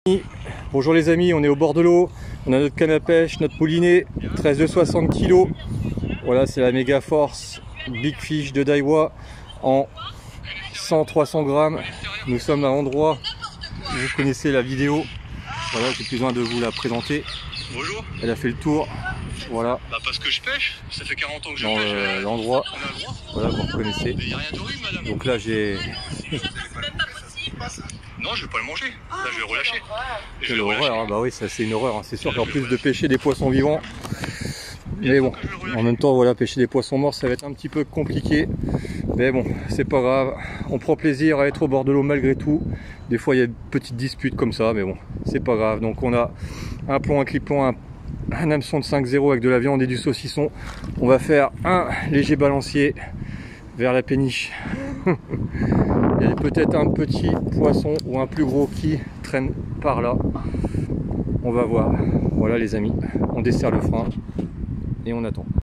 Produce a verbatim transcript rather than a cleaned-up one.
Bonjour les amis, on est au bord de l'eau, on a notre canne à pêche, notre moulinet, treize de soixante kilos. Voilà, c'est la méga force Big Fish de Daiwa en cent à trois cents grammes. Nous sommes à l'endroit, vous connaissez la vidéo, voilà, j'ai plus besoin de vous la présenter. Bonjour. Elle a fait le tour, voilà. Bah parce que je pêche, ça fait quarante ans que je Dans pêche. euh, l'endroit, On a le droit. voilà, vous reconnaissez. Mais il n'y a rien d'horrible, madame. Donc là j'ai... Non, je vais pas le manger. Là, je vais le relâcher. Je vais Quelle le relâcher. horreur, hein. Bah oui, ça c'est une horreur, hein. C'est sûr qu'en plus de pêcher des poissons vivants, mais bon, en même temps, voilà, pêcher des poissons morts, ça va être un petit peu compliqué. Mais bon, c'est pas grave. On prend plaisir à être au bord de l'eau malgré tout. Des fois, il y a de petites disputes comme ça, mais bon, c'est pas grave. Donc, on a un plomb, un clip-plomb, un, un hameçon de cinq zéro avec de la viande et du saucisson. On va faire un léger balancier vers la péniche. Il y a peut-être un petit poisson ou un plus gros qui traîne par là. On va voir. Voilà les amis, on dessert le frein et on attend.